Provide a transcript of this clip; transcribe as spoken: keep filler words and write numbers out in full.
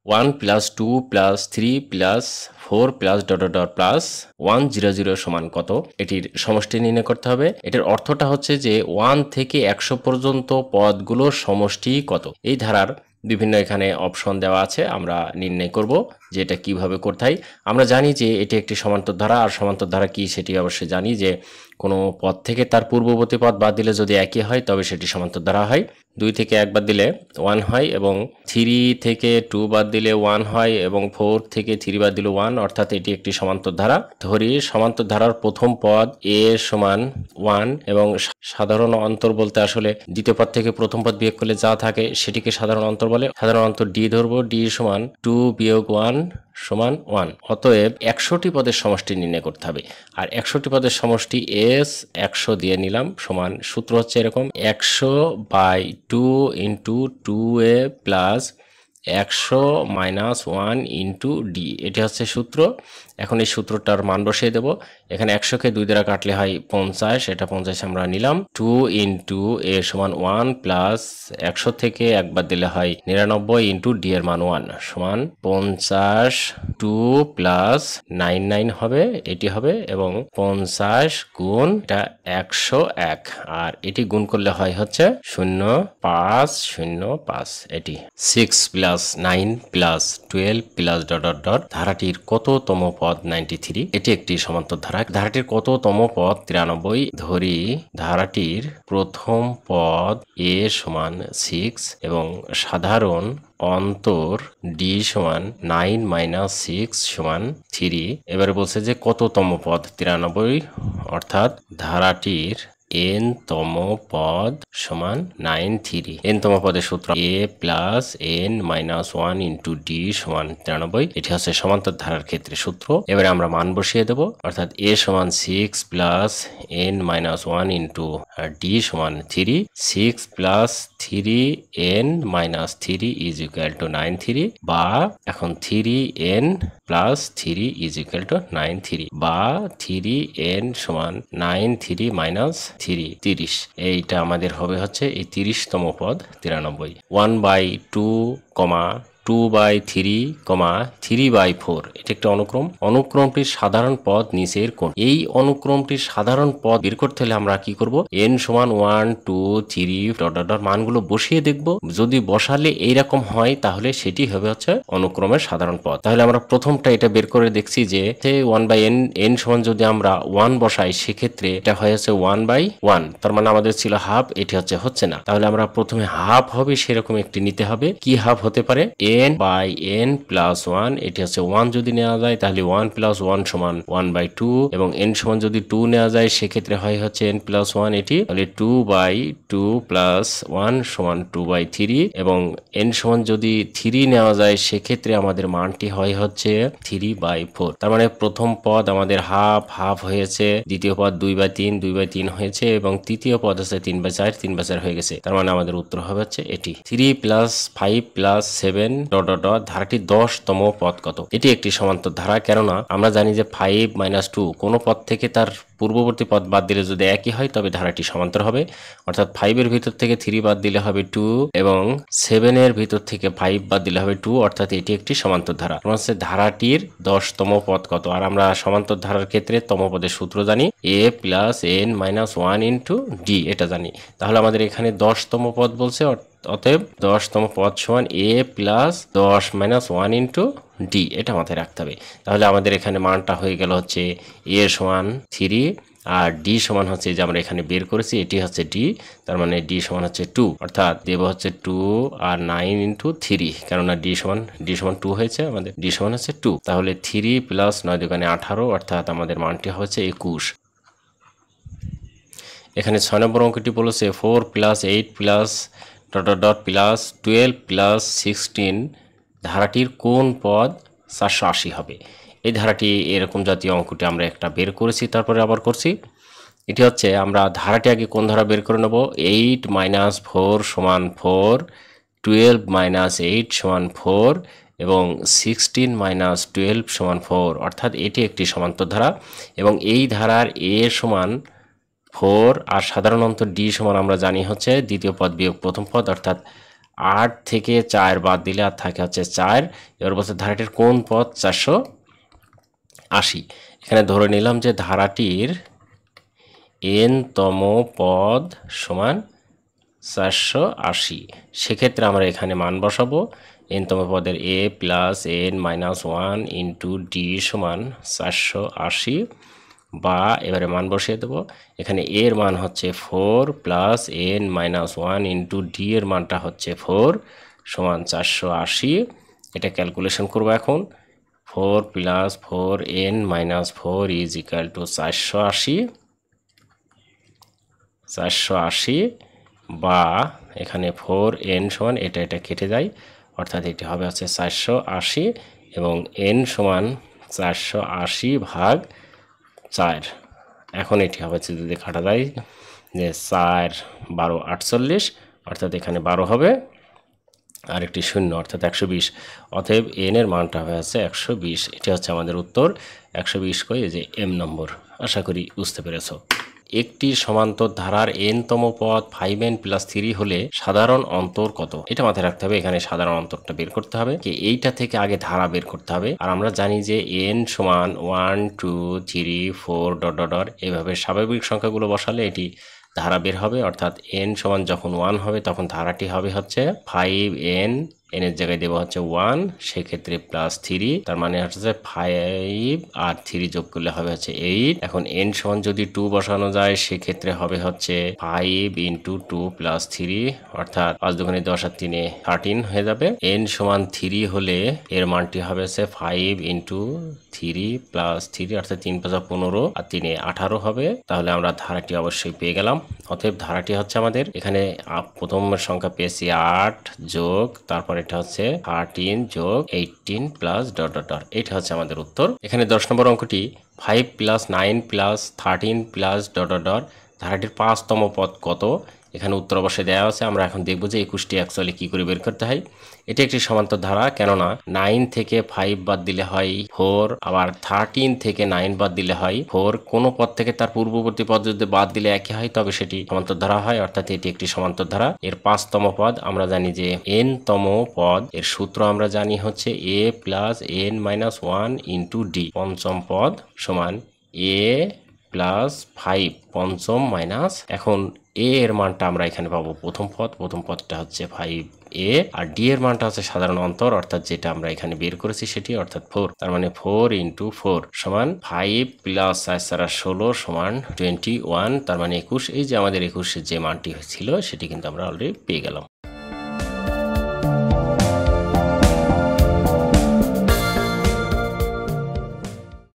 One plus two plus three plus four plus dot dot dot plus one zero zero সমান কত, এটির সমষ্টি নির্ণয় করতে হবে। এটার অর্থটা হচ্ছে যে ওয়ান থেকে একশো পর্যন্ত পদগুলোর সমষ্টি কত। এই ধারার বিভিন্ন এখানে অপশন দেওয়া আছে, আমরা নির্ণয় করব যে এটা কীভাবে করতে হয়। আমরা জানি যে এটি একটি সমান্তর ধারা, আর সমান্তর ধারা কি সেটি অবশ্যই জানি যে কোনো পদ থেকে তার পূর্ববর্তী পদ বাদ দিলে যদি একই হয় তবে সেটি সমান্তর ধারা হয়। দুই থেকে এক বাদ দিলে ওয়ান হয়, এবং থ্রি থেকে টু বাদ দিলে ওয়ান হয়, এবং ফোর থেকে থ্রি বাদ দিলে ওয়ান, অর্থাৎ এটি একটি সমান্তর ধারা। ধরি সমান্তর ধারার প্রথম পদ এ সমান ওয়ান, এবং সাধারণ অন্তর বলতে আসলে দ্বিতীয় পদ থেকে প্রথম পদ বিয়োগ করলে যা থাকে সেটিকে সাধারণ অন্তর বলে। সাধারণ অন্তর ডি ধরবো, ডি সমান টু বিয়োগ ওয়ান সমান ওয়ান। অতএব একশোটি পদের সমষ্টি নির্ণয় করতে হবে, আর একশোটি পদের সমষ্টি এস একশো দিয়ে নিলাম সমান, সূত্র হচ্ছে এরকম একশো by two into two A plus একশো মাইনাস ওয়ান ইন্টু ডি, এটি হচ্ছে সূত্র। এখন এই সূত্রটার মান বসিয়ে দেব। এখানে একশোকে দুই দ্বারা কাটলে হয় পঞ্চাশ, এটা পঞ্চাশ আমরা নিলাম। টু ইন্টু এ সমান ওয়ান প্লাস একশো থেকে একবার দিলে হয় নিরানব্বই ইন্টু ডি এর মান ওয়ান সমান পঞ্চাশ। টু প্লাস নাইন নাইন হবে, এটি হবে, এবং পঞ্চাশ গুণ এটা একশো এক, আর এটি গুণ করলে হয় হচ্ছে শূন্য পাঁচ শূন্য পাঁচ। এটি six plus nine plus twelve plus dot dot dot ধারাটির কততম পদ নাইনটি থ্রি। এটি একটি সমান্তর ধারা। ধারাটির কততম পদ তিরানব্বই। ধরি ধারাটির প্রথম পদ এ সমান সিক্স এবং সাধারণ অন্তর ডি সমান নাইন মাইনাস সিক্স সমান থ্রি। এবারে বলছে যে কততম পদ তিরানব্বই, অর্থাৎ ধারাটির এন তম পদ সমান নাইন থ্রি। এন তম পদের সূত্র A plus N minus one into D সমান তিরানব্বই। এটি হচ্ছে সমান্তর ধারার ক্ষেত্রে সূত্র। এবারে আমরা মান বসিয়ে দেব, অর্থাৎ এ সমান six plus N minus one into D সমান three. Six plus three N minus three is equal to nine three, বা এখন three N plus three is equal to nine three, বা থ্রি এন সমান nine three minus three, তিরিশ। এইটা আমাদের হবে হচ্ছে এই তিরিশতম পদ তিরানব্বই। One by two comma two by three comma three by four, এটি একটি অনুক্রম। অনুক্রমটির সাধারণ পদ নিচের কোন। এই অনুক্রমটির সাধারণ পদ বের করতে হলে আমরা কি করব, এন সমান one two three dot dot মানগুলো বসিয়ে দেখব। যদি বসালে এইরকম হয় তাহলে সেটি হবে হচ্ছে অনুক্রমের সাধারণ পদ। তাহলে আমরা প্রথমটা এটা বের করে দেখছি যে ওয়ান বাই এন এন সমান যদি আমরা ওয়ান বসাই সেক্ষেত্রে এটা হয় হচ্ছে ওয়ান বাই ওয়ান, তার মানে আমাদের ছিল হাফ, এটি হচ্ছে হচ্ছে না। তাহলে আমরা প্রথমে হাফ হবে সেরকম একটি নিতে হবে। কি হাফ হতে পারে, N by N plus one, এটি হচ্ছে ওয়ান যদি নেওয়া যায় তাহলে ওয়ান প্লাস ওয়ান সমান ওয়ান বাই টু, এবং এন সমান যদি টু নেওয়া যায় সেক্ষেত্রে হয় হচ্ছে এন প্লাস ওয়ান, এটি তাহলে two by two plus one সমান টু বাই থ্রি, এবং এন সমান যদি থ্রি নেওয়া যায় সেক্ষেত্রে আমাদের মানটি হয় হচ্ছে থ্রি বাই ফোর। তার মানে প্রথম পদ আমাদের হাফ হাফ হয়েছে, দ্বিতীয় পদ দুই বাই তিন দুই বাই তিন হয়েছে, এবং তৃতীয় পদ হচ্ছে তিন বাই চার তিন বাই চার হয়ে গেছে। তার মানে আমাদের উত্তর হবে হচ্ছে এটি। Three plus five plus seven dot dot dot ধারাটির দশতম পদ কত। এটি একটি সমান্তর ধারা, কেননা আমরা জানি যে ফাইভ মাইনাস টু কোনো পদ থেকে তার পূর্ববর্তী পদ বাদ দিলে যদি একই হয় তবে ধারাটি সমান্তর হবে, অর্থাৎ ফাইভের ভিতর থেকে থ্রি বাদ দিলে হবে টু, এবং সেভেনের ভিতর থেকে ফাইভ বাদ দিলে হবে টু, অর্থাৎ এটি একটি সমান্তর ধারা। হচ্ছে ধারাটির দশতম পদ কত। আর আমরা সমান্তর ধারার ক্ষেত্রে তম পদের সূত্র জানি, A plus N minus one into D, এটা জানি। তাহলে আমাদের এখানে দশতম পদ বলছে, অতএব দশতম পদ সমান এ প্লাস দশ মাইনাস ওয়ান ইন্টু ডি, এটা মাথায় রাখতে হবে। তাহলে আমাদের এখানে মানটা হয়ে গেল হচ্ছে এ সমান থ্রি, আর ডি সমান হচ্ছে যে আমরা এখানে বের করেছি এটি হচ্ছে ডি, তার মানে ডি সমান হচ্ছে টু, অর্থাৎ দেব হচ্ছে টু আর নাইন ইন্টু থ্রি, কেননা ডি সমান ডি সমান টু হয়েছে, আমাদের ডি সমান হচ্ছে টু। তাহলে থ্রি প্লাস নয় দোকানে আঠারো, অর্থাৎ আমাদের মানটি হচ্ছে একুশ। এখানে ছয় নম্বর অঙ্কটি বলেছে four plus eight plus dot dot dot plus twelve plus sixteen ধারাটির কোন পদ চারশো আশি হবে। এই ধারাটি এরকম জাতীয় অঙ্কটি আমরা একটা বের করেছি, তারপরে আবার করছি। এটি হচ্ছে আমরা ধারাটি আগে কোন ধারা বের করে নেব, এইট মাইনাস ফোর সমান ফোর, টুয়েলভ মাইনাস এইট সমান ফোর, এবং সিক্সটিন মাইনাস টুয়েলভ সমান ফোর, অর্থাৎ এটি একটি সমান্তর ধারা, এবং এই ধারার এ সমান ফোর আর সাধারণ অন্তর ডি সমান আমরা জানি হচ্ছে দ্বিতীয় পদ বিয়োগ প্রথম পদ, অর্থাৎ আট থেকে চার বাদ দিলে আর থাকে হচ্ছে চার। এবার বলছে ধারাটির কোন পদ চারশো আশি। এখানে ধরে নিলাম যে ধারাটির এন-তম পদ সমান চারশো আশি। সেক্ষেত্রে আমরা এখানে মান বসাবো। এন-তম পদের A plus N minus one into D সমান চারশো আশি, বা এবারে মান বসিয়ে দেবো। এখানে এর মান হচ্ছে four plus N minus one into D এর মানটা হচ্ছে ফোর সমান চারশো আশি। এটা ক্যালকুলেশন করবো এখন। Four plus four N minus four is equal to চারশো আশি চারশো আশি, বা এখানে ফোর এন সমান এটা এটা কেটে যায়, অর্থাৎ এটি হবে হচ্ছে চারশো আশি, এবং এন সমান চারশো আশি ভাগ চার। এখন এটি হবে যদি কাটা যায় যে চার বারো আটচল্লিশ, অর্থাৎ এখানে বারো হবে আর একটি শূন্য, অর্থাৎ একশো বিশ। অতএব এন এর মানটা হয়ে আছে একশো বিশ। এটি হচ্ছে আমাদের উত্তর। একশো বিশ কই যে এম নম্বর। আশা করি বুঝতে পেরেছ। একটি সমান্তর ধারার এন-তম পদ ফাইভ এন প্লাস থ্রি হলে সাধারণ অন্তর কত? এটা মাথায় রাখতে হবে। এখানে সাধারণ অন্তরটা বের করতে হবে কি এইটা থেকে আগে ধারা বের করতে হবে। আর আমরা জানি যে এন সমান one two three four dot dot dot এইভাবে স্বাভাবিক সংখ্যাগুলো বসালে এটি ধারা বের হবে, অর্থাৎ এন সমান যখন ওয়ান হবে তখন ধারাটি হবে হচ্ছে ফাইভ এন, এন এর জায়গায় দেবো হচ্ছে ওয়ান, সেক্ষেত্রে প্লাস থ্রি, তার মানে হচ্ছে ফাইভ আর থ্রি যোগ করলে হবে হচ্ছে এইট। এখন এন সমান যদি টু বসানো যায় সেক্ষেত্রে হবে হচ্ছে five into two plus three, অর্থাৎ পাঁচ দুগুণে দশ আর তিনে থার্টিন হয়ে যাবে। এন সমান থ্রি হলে এর মানটি হবে হচ্ছে five into three plus three, অর্থাৎ তিন পাঁচা পনেরো আর তিনে আঠারো হবে। তাহলে আমরা ধারাটি অবশ্যই পেয়ে গেলাম। অতএব ধারাটি হচ্ছে আমাদের এখানে প্রথম সংখ্যা পেয়েছি আট যোগ তারপর এটা হচ্ছে থার্টিন যোগ eighteen plus dot dot dot. এটা হচ্ছে আমাদের উত্তর। এখানে দশ নম্বর অঙ্কটি five plus nine plus thirteen plus dot dot dot ধারাটির পাঁচতম পদ কত? এখানে উত্তর অবশ্যই দেওয়া আছে। আমরা এখন দেখব যে একুশটি অ্যাকচুয়ালি কি করে বের করতে হয়। এটি একটি সমান্তর ধারা, কেননা নাইন থেকে ফাইভ বাদ দিলে হয় ফোর, আবার থার্টিন থেকে নাইন বাদ দিলে হয় ফোর। কোনো পদ থেকে তার পূর্ববর্তী পদ যদি বাদ দিলে একই হয় তবে সেটি সমান্তর ধারা হয়, অর্থাৎ এটি একটি সমান্তর ধারা। এর পাঁচতম পদ আমরা জানি যে এন তম পদ, এর সূত্র আমরা জানি হচ্ছে A plus N minus one into D. পঞ্চম পদ সমান এ প্লাস ফাইভ পঞ্চম মাইনাস, এখন এ এর মানটা আমরা এখানে পাবো প্রথম পদ, প্রথম পদটা হচ্ছে ফাইভ এ, আর ডি এর মানটা হচ্ছে সাধারণ অন্তর, অর্থাৎ যেটা আমরা এখানে বের করেছি সেটি, অর্থাৎ ফোর। তার মানে ফোর ইন্টু ফোর সমান ফাইভ প্লাস চার চারা ষোলো সমান টোয়েন্টি ওয়ান, তার মানে একুশ। এই যে আমাদের একুশের যে মানটি ছিল সেটি কিন্তু আমরা অলরেডি পেয়ে গেলাম।